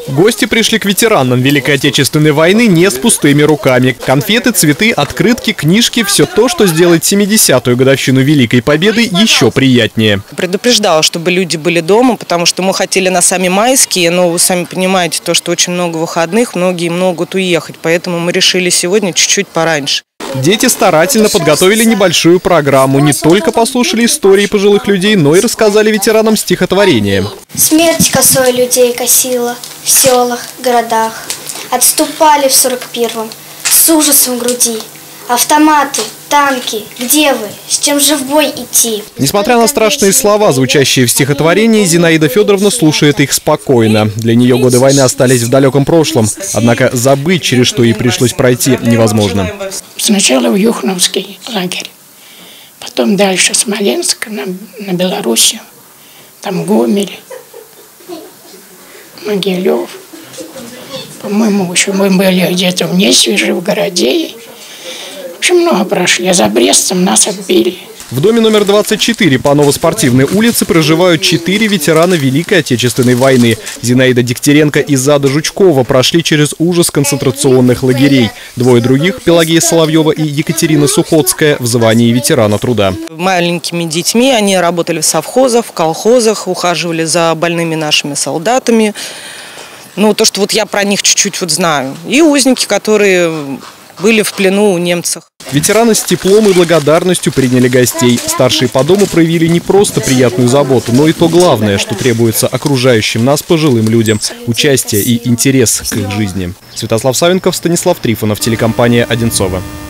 Гости пришли к ветеранам Великой Отечественной войны не с пустыми руками. Конфеты, цветы, открытки, книжки – все то, что сделает 70-ю годовщину Великой Победы еще приятнее. Предупреждала, чтобы люди были дома, потому что мы хотели на сами майские, но вы сами понимаете, то, что очень много выходных, многие могут уехать, поэтому мы решили сегодня чуть-чуть пораньше. Дети старательно подготовили небольшую программу. Не только послушали истории пожилых людей, но и рассказали ветеранам стихотворения. Смерть косой людей косила в селах, городах. Отступали в 41-м с ужасом в груди. Автоматы, танки, где вы? С чем же в бой идти? Несмотря на страшные слова, звучащие в стихотворении, Зинаида Федоровна слушает их спокойно. Для нее годы войны остались в далеком прошлом. Однако забыть, через что ей пришлось пройти, невозможно. Сначала в Юхновский лагерь, потом дальше Смоленск, на Белоруссию, там Гомель, Могилев. По-моему, еще мы были где-то в Несвеже, в Городе. В общем, много прошли. А за Брестом нас отбили. В доме номер 24 по Новоспортивной улице проживают 4 ветерана Великой Отечественной войны. Зинаида Дегтяренко и Зада Жучкова прошли через ужас концентрационных лагерей. Двое других, Пелагея Соловьева и Екатерина Сухотская, в звании ветерана труда. Маленькими детьми они работали в совхозах, в колхозах, ухаживали за больными нашими солдатами. Ну, то, что вот я про них чуть-чуть вот знаю. И узники, которые были в плену у немцев. Ветераны с теплом и благодарностью приняли гостей. Старшие по дому проявили не просто приятную заботу, но и то главное, что требуется окружающим нас пожилым людям – участие и интерес к их жизни. Святослав Савенков, Станислав Трифонов, телекомпания «Одинцово».